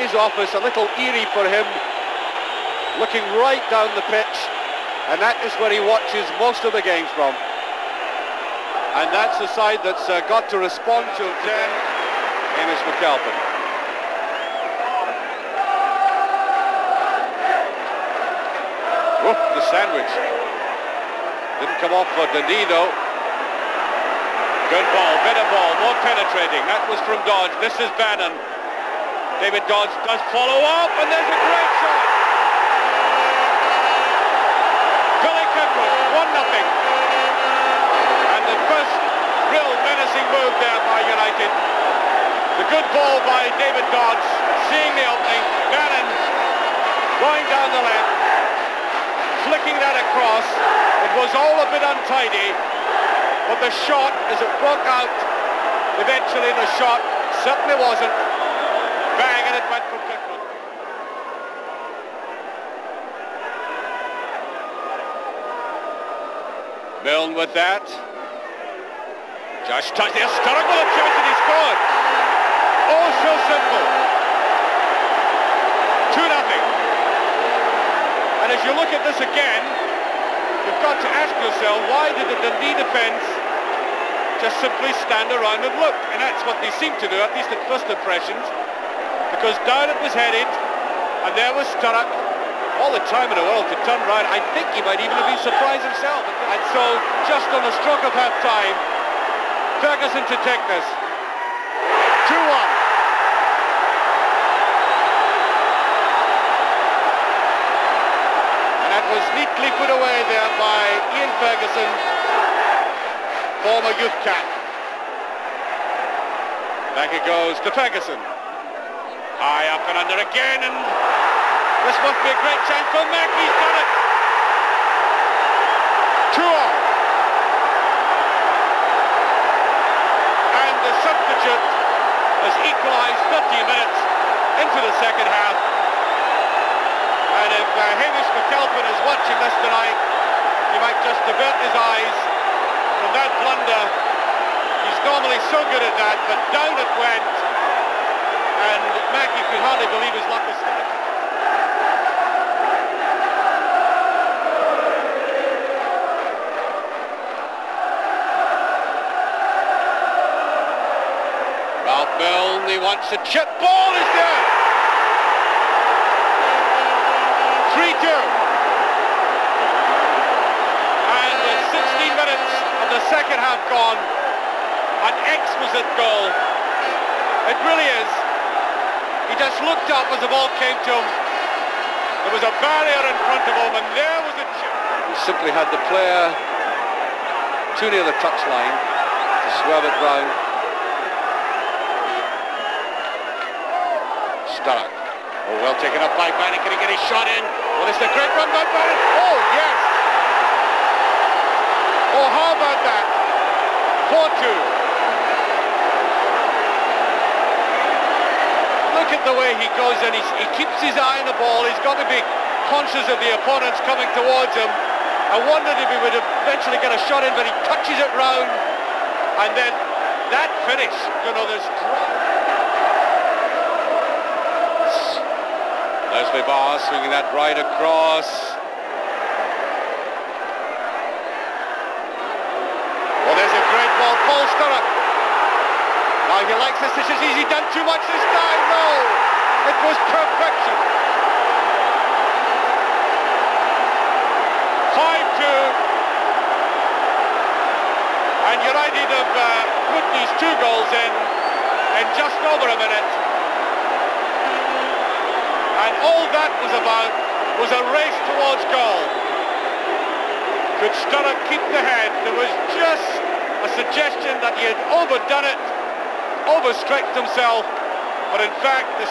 his office, a little eerie for him, looking right down the pitch, and that is where he watches most of the games from. And that's the side that's got to respond to 10, Hamish McAlpine. Whoop, the sandwich. Didn't come off for Dundee though. Good ball, better ball, more penetrating. That was from Dodge. This is Bannon. David Dodge does follow up, and there's a great shot. Kirkwood, 1-0. And the first real menacing move there by United. The good ball by David Dodge, seeing the opening. Bannon going down the left, flicking that across. It was all a bit untidy, but the shot, as it broke out, eventually the shot certainly wasn't. Bang, and it went from Kirkwood. Milne with that. Josh touched there, Sturrock with a chance, and he scored. Oh, so simple. 2-0. And as you look at this again, you've got to ask yourself, why did the Dundee defence just simply stand around and look? And that's what they seemed to do, at least at first impressions, because down it was headed, and there was Sturrock, all the time in the world to turn round. I think he might even have been surprised himself. And so, just on the stroke of half-time, Ferguson to take this. 2-1. And that was neatly put away there by Ian Ferguson, former youth cap. Back it goes to Ferguson. High up and under again, and this must be a great chance for Mac. He's done it. 2-all. And the substitute has equalised 15 minutes into the second half. And if Hamish McAlpine is watching this tonight, he might just avert his eyes from that blunder. He's normally so good at that, but down it went. And Mackie could hardly believe his luck was started. Ralph Milne, he wants a chip ball, is there? 3-2. And with 16 minutes of the second half gone, an exquisite goal. It really is. He just looked up as the ball came to him. There was a barrier in front of him, and there was a chip. He simply had the player too near the touchline to swerve it round. Sturrock. Oh, well taken up by Bannon. Can he get his shot in? Well, it's a great run by Bannon. Oh, yes. Oh, how about that? 4-2. Look at the way he goes in. He keeps his eye on the ball. He's got to be conscious of the opponents coming towards him. I wondered if he would eventually get a shot in, but he touches it round. And then that finish, you know, there's... Leslie Barr swinging that right across. Well, there's a great ball. Paul Sturrock. Now he likes this. Has he done too much this time? No! It was perfection. 5-2. And United have put these 2 goals in just over a minute. And all that was about was a race towards goal. Could Sturrock keep the head? There was just a suggestion that he had overdone it, overstretched himself, but in fact the